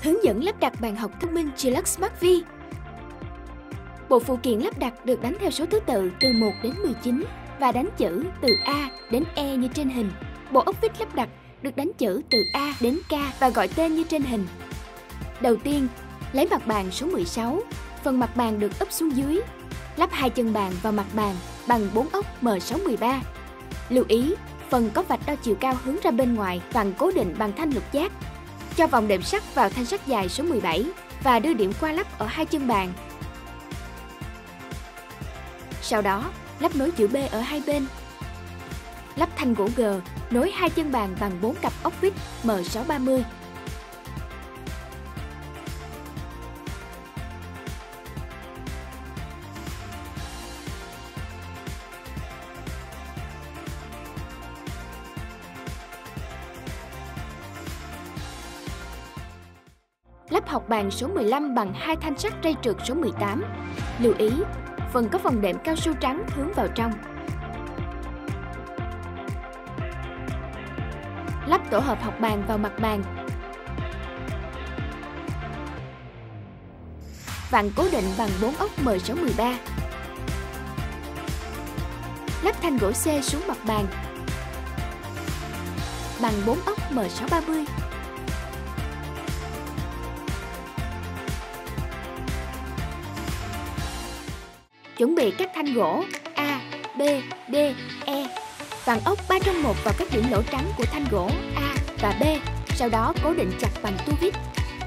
Hướng dẫn lắp đặt bàn học thông minh Gilux Smart V. Bộ phụ kiện lắp đặt được đánh theo số thứ tự từ 1 đến 19 và đánh chữ từ A đến E như trên hình. Bộ ốc vít lắp đặt được đánh chữ từ A đến K và gọi tên như trên hình. Đầu tiên, lấy mặt bàn số 16, phần mặt bàn được úp xuống dưới. Lắp hai chân bàn vào mặt bàn bằng 4 ốc M613. Lưu ý, phần có vạch đo chiều cao hướng ra bên ngoài vặn cố định bằng thanh lục giác. Cho vòng đệm sắt vào thanh sắt dài số 17 và đưa điểm qua lắp ở hai chân bàn. Sau đó, lắp nối chữ B ở hai bên. Lắp thanh gỗ G nối hai chân bàn bằng 4 cặp ốc vít M630. Lắp học bàn số 15 bằng hai thanh sắt ray trượt số 18. Lưu ý, phần có vòng đệm cao su trắng hướng vào trong. Lắp tổ hợp học bàn vào mặt bàn. Vặn cố định bằng 4 ốc M613. Lắp thanh gỗ C xuống mặt bàn bằng 4 ốc M630. Chuẩn bị các thanh gỗ A, B, D, E. Vặn ốc 3 trong 1 vào các điểm lỗ trắng của thanh gỗ A và B, sau đó cố định chặt bằng tua vít.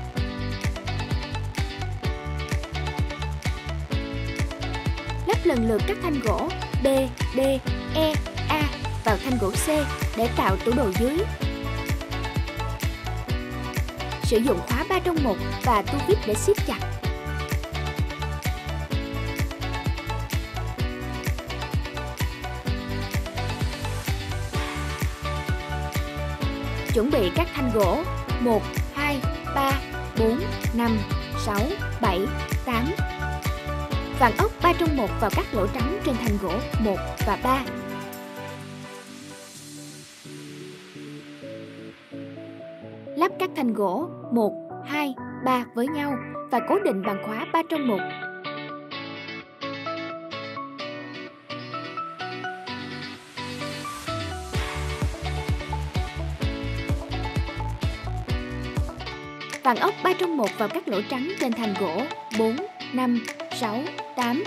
Lắp lần lượt các thanh gỗ B, D, E, A vào thanh gỗ C để tạo tủ đồ dưới. Sử dụng khóa 3 trong 1 và tua vít để siết chặt. Chuẩn bị các thanh gỗ 1, 2, 3, 4, 5, 6, 7, 8. Vặn ốc 3 trong 1 vào các lỗ trắng trên thanh gỗ 1 và 3. Lắp các thanh gỗ 1, 2, 3 với nhau và cố định bằng khóa 3 trong 1. Vặn ốc 3 trong 1 vào các lỗ trắng trên thanh gỗ 4, 5, 6, 8.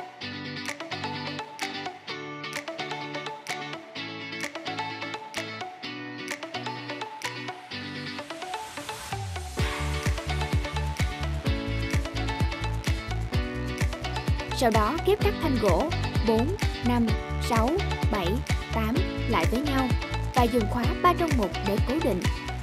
Sau đó ghép các thanh gỗ 4, 5, 6, 7, 8 lại với nhau và dùng khóa 3 trong 1 để cố định.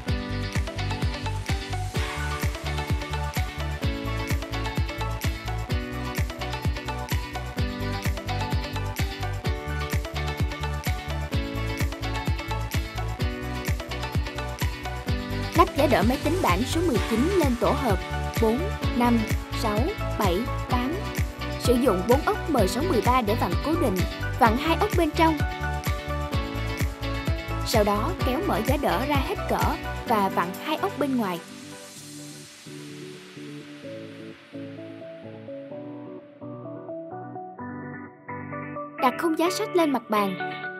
Lắp giá đỡ máy tính bảng số 19 lên tổ hợp 4, 5, 6, 7, 8. Sử dụng 4 ốc M613 để vặn cố định, vặn 2 ốc bên trong. Sau đó kéo mở giá đỡ ra hết cỡ và vặn 2 ốc bên ngoài. Đặt khung giá sách lên mặt bàn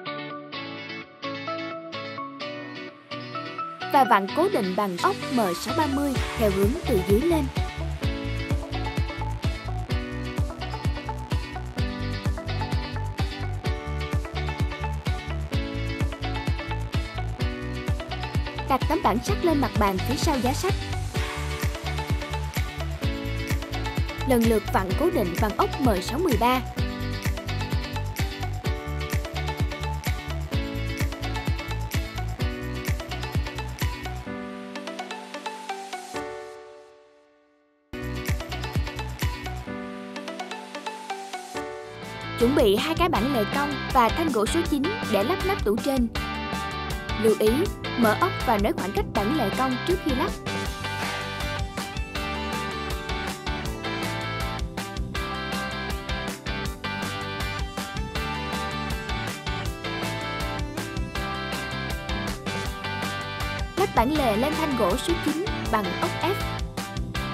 và vặn cố định bằng ốc M630 theo hướng từ dưới lên. Đặt tấm bảng sắt lên mặt bàn phía sau giá sách. Lần lượt vặn cố định bằng ốc M613. Chuẩn bị 2 cái bảng lề cong và thanh gỗ số 9 để lắp nắp tủ trên. Lưu ý, mở ốc và nới khoảng cách bảng lề cong trước khi lắp. Lắp bảng lề lên thanh gỗ số 9 bằng ốc F.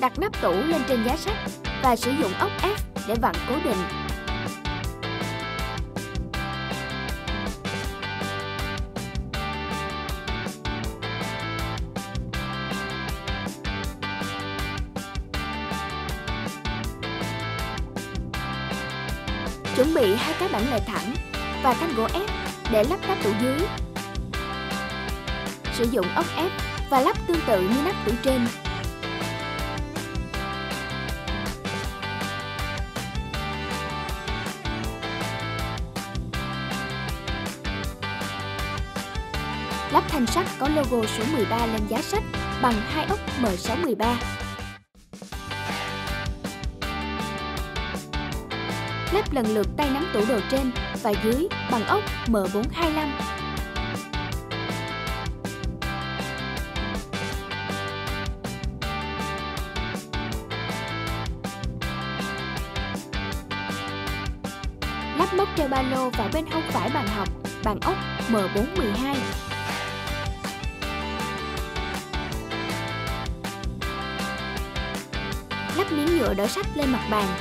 đặt nắp tủ lên trên giá sách và sử dụng ốc ép để vặn cố định. Chuẩn bị 2 cái bảng lề thẳng và thanh gỗ ép để lắp nắp tủ dưới. Sử dụng ốc ép và lắp tương tự như nắp tủ trên. Lắp thanh sắt có logo số 13 lên giá sách bằng 2 ốc M613. Lắp lần lượt tay nắm tủ đồ trên và dưới bằng ốc M425. Lắp móc treo ba lô vào bên hông phải bàn học bằng ốc M412. Lắp miếng nhựa đỡ sách lên mặt bàn.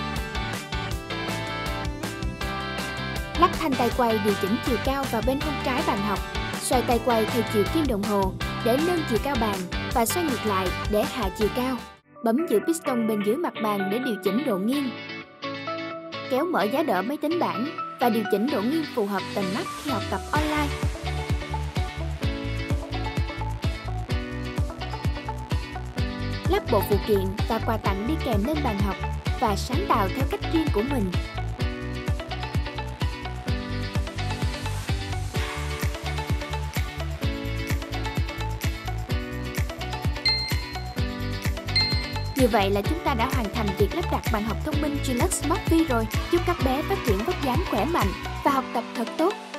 Lắp thanh tay quay điều chỉnh chiều cao vào bên hông trái bàn học. Xoay tay quay theo chiều kim đồng hồ để nâng chiều cao bàn và xoay ngược lại để hạ chiều cao. Bấm giữ piston bên dưới mặt bàn để điều chỉnh độ nghiêng. Kéo mở giá đỡ máy tính bảng và điều chỉnh độ nghiêng phù hợp tầm mắt khi học tập online. Lắp bộ phụ kiện và quà tặng đi kèm lên bàn học và sáng tạo theo cách riêng của mình. Như vậy là chúng ta đã hoàn thành việc lắp đặt bàn học thông minh Gilux Smart Vi rồi. Chúc các bé phát triển vóc dáng khỏe mạnh và học tập thật tốt.